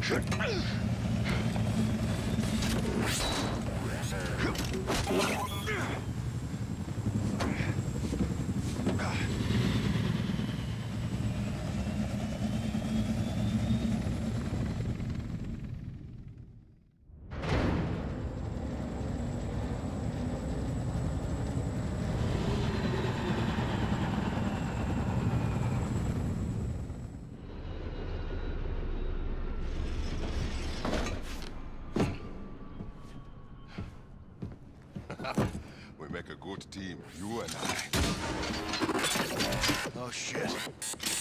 We make a good team, you and I. Oh, shit.